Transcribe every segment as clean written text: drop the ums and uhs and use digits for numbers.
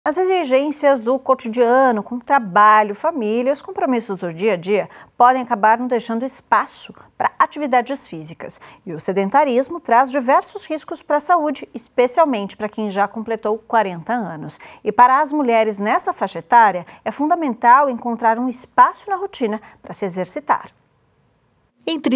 As exigências do cotidiano, com trabalho, família e os compromissos do dia a dia podem acabar não deixando espaço para atividades físicas. E o sedentarismo traz diversos riscos para a saúde, especialmente para quem já completou 40 anos. E para as mulheres nessa faixa etária, é fundamental encontrar um espaço na rotina para se exercitar. Entre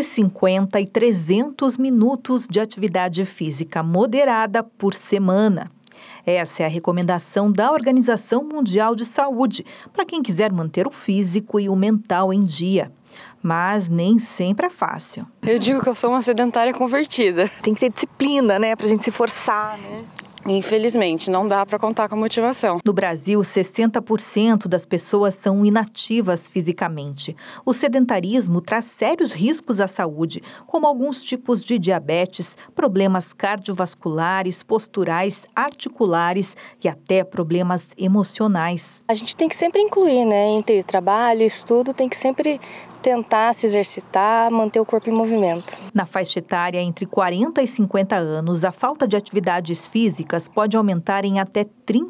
150 e 300 minutos de atividade física moderada por semana. Essa é a recomendação da Organização Mundial de Saúde para quem quiser manter o físico e o mental em dia. Mas nem sempre é fácil. Eu digo que eu sou uma sedentária convertida. Tem que ter disciplina, né, pra gente se forçar, né? Infelizmente, não dá para contar com a motivação. No Brasil, 60% das pessoas são inativas fisicamente. O sedentarismo traz sérios riscos à saúde, como alguns tipos de diabetes, problemas cardiovasculares, posturais, articulares e até problemas emocionais. A gente tem que sempre incluir, né? Entre trabalho e estudo, tem que sempre tentar se exercitar, manter o corpo em movimento. Na faixa etária entre 40 e 50 anos, a falta de atividades físicas pode aumentar em até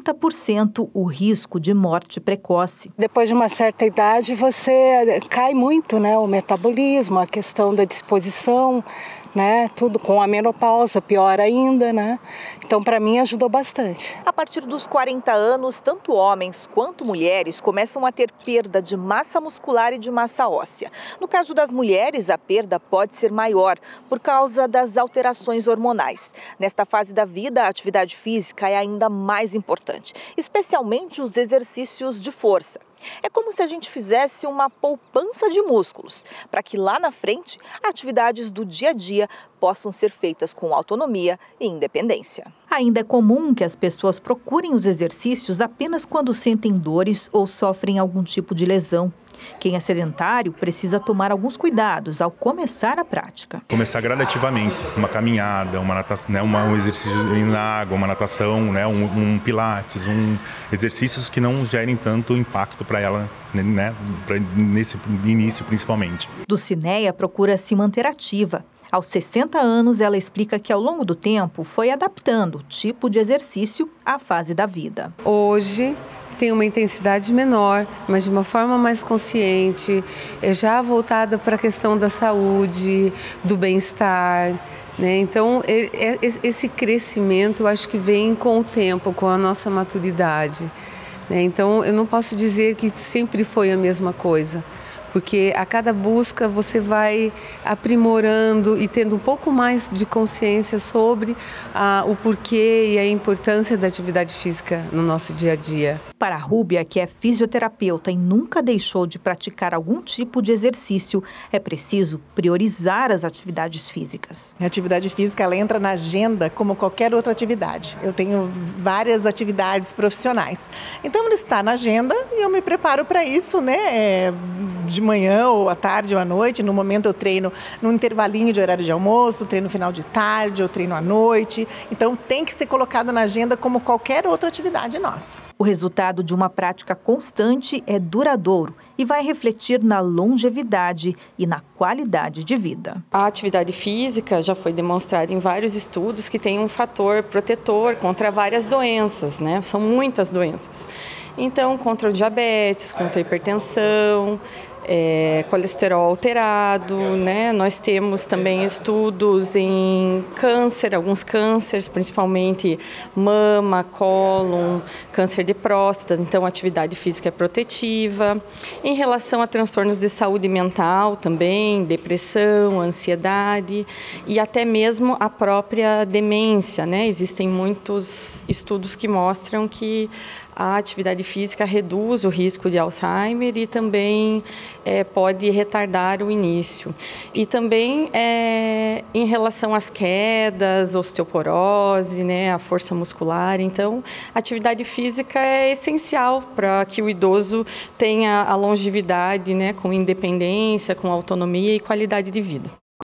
30% o risco de morte precoce. Depois de uma certa idade, você cai muito, né? O metabolismo, a questão da disposição, né? Tudo com a menopausa, pior ainda, né? Então, para mim, ajudou bastante. A partir dos 40 anos, tanto homens quanto mulheres começam a ter perda de massa muscular e de massa óssea. No caso das mulheres, a perda pode ser maior por causa das alterações hormonais. Nesta fase da vida, a atividade física é ainda mais importante, especialmente os exercícios de força. É como se a gente fizesse uma poupança de músculos, para que lá na frente, atividades do dia a dia possam ser feitas com autonomia e independência. Ainda é comum que as pessoas procurem os exercícios apenas quando sentem dores ou sofrem algum tipo de lesão. Quem é sedentário precisa tomar alguns cuidados ao começar a prática. Começar gradativamente, uma caminhada, uma natação, né, um exercício na água, uma natação, né, um pilates, exercícios que não gerem tanto impacto para ela, né, nesse início principalmente. Dulcineia procura se manter ativa. Aos 60 anos, ela explica que ao longo do tempo foi adaptando o tipo de exercício à fase da vida. Hoje tem uma intensidade menor, mas de uma forma mais consciente, já voltada para a questão da saúde, do bem-estar, né? Então, esse crescimento eu acho que vem com o tempo, com a nossa maturidade, né? Então, eu não posso dizer que sempre foi a mesma coisa, porque a cada busca você vai aprimorando e tendo um pouco mais de consciência sobre o porquê e a importância da atividade física no nosso dia a dia. Para a Rúbia, que é fisioterapeuta e nunca deixou de praticar algum tipo de exercício, é preciso priorizar as atividades físicas. A atividade física ela entra na agenda como qualquer outra atividade. Eu tenho várias atividades profissionais. Então, ela está na agenda e eu me preparo para isso, né? De manhã ou à tarde ou à noite. No momento eu treino no intervalinho de horário de almoço, treino no final de tarde, eu treino à noite. Então tem que ser colocado na agenda como qualquer outra atividade nossa. O resultado de uma prática constante é duradouro e vai refletir na longevidade e na qualidade de vida. A atividade física já foi demonstrada em vários estudos que tem um fator protetor contra várias doenças, né? São muitas doenças. Então, contra o diabetes, contra a hipertensão, colesterol alterado, né? Nós temos também estudos em câncer, alguns cânceres, principalmente mama, cólon, câncer de próstata, então a atividade física é protetiva. Em relação a transtornos de saúde mental também, depressão, ansiedade e até mesmo a própria demência, né? Existem muitos estudos que mostram que a atividade física reduz o risco de Alzheimer e também pode retardar o início. E também em relação às quedas, osteoporose, né, a força muscular. Então, a atividade física é essencial para que o idoso tenha a longevidade, né, com independência, com autonomia e qualidade de vida.